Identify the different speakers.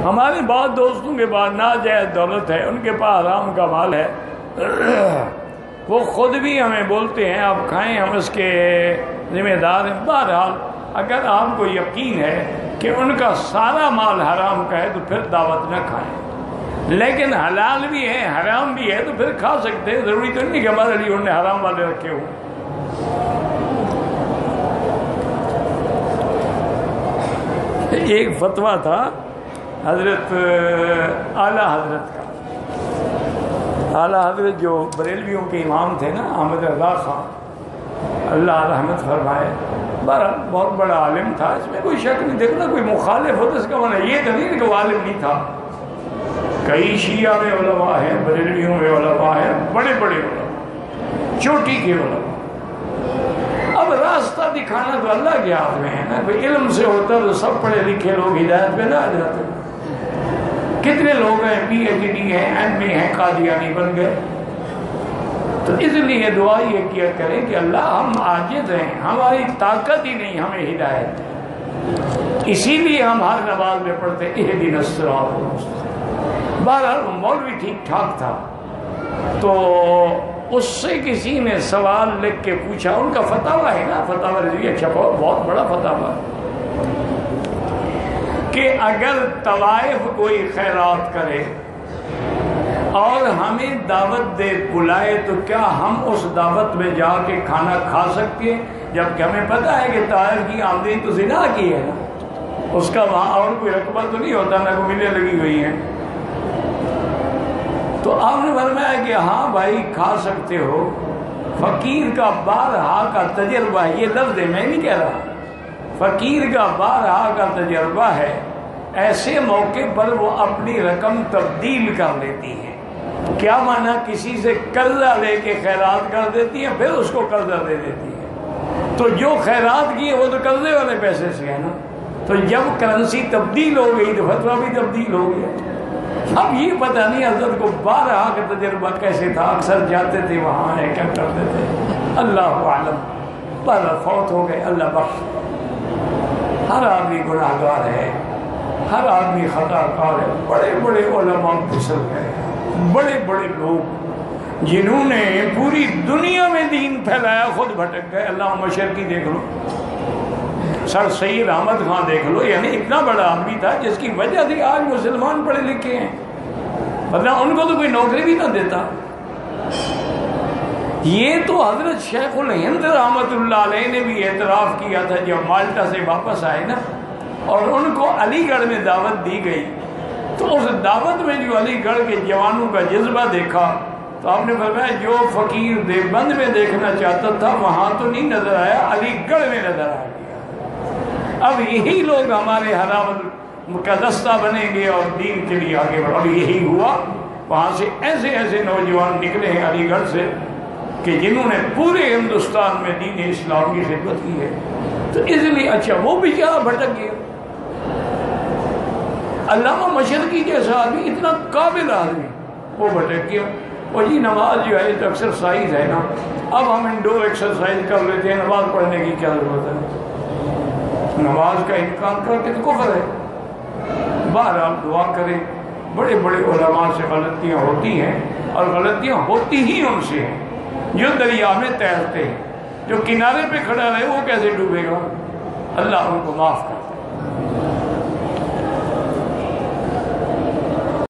Speaker 1: ہمارے بعض دوستوں کے پاس ناجائز دولت ہے، ان کے پاس حرام کا مال ہے، وہ خود بھی ہمیں بولتے ہیں آپ کھائیں، ہم اس کے ذمہ دار ہیں۔ بہرحال اگر آپ کو یقین ہے کہ ان کا سارا مال حرام کا ہے تو پھر دعوت نہ کھائیں، لیکن حلال بھی ہے حرام بھی ہے تو پھر کھا سکتے ہیں، ضروری تو نہیں کہ ہمارے لیے انہوں نے حرام والے رکھے ہوں۔ ایک فتویٰ تھا حضرت اعلیٰ حضرت کا، اعلیٰ حضرت جو بریلویوں کے امام تھے نا، احمد رضا خان، اللہ رحمت فرمائے، بہت بڑا عالم تھا، اس میں کوئی شک نہیں، دیکھنا کوئی مخالف ہوتا اس کا معنی یہ تو نہیں کہ وہ عالم نہیں تھا۔ کئی شیعہ میں علماء ہیں، بریلویوں میں علماء ہیں، بڑے بڑے علماء، چوٹی کے علماء۔ اب راستہ دکھانا تو اللہ کے ہاتھ میں ہے نا، کوئی علم سے ہوتا تو سب پڑھے لکھے لوگ ہدایت پہ نہ آ جاتے۔ کتنے لوگ ہیں PhD ہیں، MA ہیں، قادیانی بن گئے۔ تو اس لیے دعا یہ کیا کریں کہ اللہ ہم عاجز ہیں، ہماری طاقت ہی نہیں ہمیں ہدایت، اسی لیے ہم ہر نماز میں پڑھتے اہدنا الصراط المستقیم۔ بہرحال مولوی ٹھیک ٹھاک تھا، تو اس سے کسی نے سوال لکھ کے پوچھا، ان کا فتاویٰ ہے نا، فتاویٰ رضویہ چھپا، بہت بڑا فتاویٰ، کہ اگر طوائف کوئی خیرات کرے اور ہمیں دعوت دے بلائے تو کیا ہم اس دعوت میں جا کے کھانا کھا سکتے ہیں، جبکہ ہمیں پتہ ہے کہ طائف کی آمدنی تو زنا کی ہے نا، اس کا وہاں اور کوئی رقبہ تو نہیں ہوتا، نہ کوئی ملیں لگی ہوئی ہیں۔ تو آپ نے فرمایا کہ ہاں بھائی کھا سکتے ہو، فقیر کا بارہا کا تجربہ ہے، یہ لفظ ہے میں نہیں کہہ رہا، فقیر کا بارہا کا تجربہ ہے، ایسے موقع پر وہ اپنی رقم تبدیل کر لیتی ہے۔ کیا معنی؟ کسی سے قرضہ لے کے خیرات کر دیتی ہے، پھر اس کو قرضہ دے دیتی ہے، تو جو خیرات کی ہے وہ تو قرضے والے پیسے سے ہے نا، تو جب کرنسی تبدیل ہو گئی تو فتویٰ بھی تبدیل ہو گیا۔ اب یہ پتہ نہیں حضرت کو بارہا کا تجربہ کیسے تھا، اکثر جاتے تھے وہاں ہے کیا کرتے تھے، اللہ عالم، پر فوت ہو گئے، اللہ بخش۔ ہر آدمی گناہ گار ہے، ہر آدمی خطا کار ہے، بڑے بڑے علماء پھسل گئے، بڑے بڑے لوگ جنہوں نے پوری دنیا میں دین پھیلایا خود بھٹک گئے۔ علامہ مشرقی دیکھ لو، سر سید احمد خان دیکھ لو، یعنی اتنا بڑا آدمی تھا جس کی وجہ سے آج مسلمان پڑھے لکھے ہیں، مطلب ان کو تو کوئی نوکری بھی نہ دیتا۔ یہ تو حضرت شیخ الہند رحمۃ اللہ علیہ نے بھی اعتراف کیا تھا جب مالٹا سے واپس آئے نا، اور ان کو علی گڑھ میں دعوت دی گئی، تو اس دعوت میں جو علی گڑھ کے جوانوں کا جذبہ دیکھا تو آپ نے فرمایا جو فقیر دیوبند میں دیکھنا چاہتا تھا وہاں تو نہیں نظر آیا، علی گڑھ میں نظر آ گیا۔ اب یہی لوگ ہمارے حرامت کا دستہ بنیں گے اور دین کے لیے آگے بڑھیں، اور یہی ہوا، وہاں سے ایسے ایسے نوجوان نکلے ہیں علی گڑھ سے کہ جنہوں نے پورے ہندوستان میں دین اسلام کی خدمت کی ہے۔ تو اس لیے اچھا وہ بیچارہ بھٹک گیا، علامہ مشرقی جیسا آدمی، اتنا قابل آدمی، وہ بھٹک گیا۔ اور یہ نماز جو ہے تو ایکسرسائز ہے نا، اب ہم انڈور ایکسرسائز کر لیتے ہیں، نماز پڑھنے کی کیا ضرورت ہے؟ نماز کا انکار کر کے تو کفر ہے۔ بہرحال دعا کریں، بڑے بڑے علماء سے غلطیاں ہوتی ہیں، اور غلطیاں ہوتی ہی ان سے ہیں جو دریا میں تیرتے ہیں، جو کنارے پہ کھڑا رہے وہ کیسے ڈوبے گا؟ اللہ ان کو معاف کر۔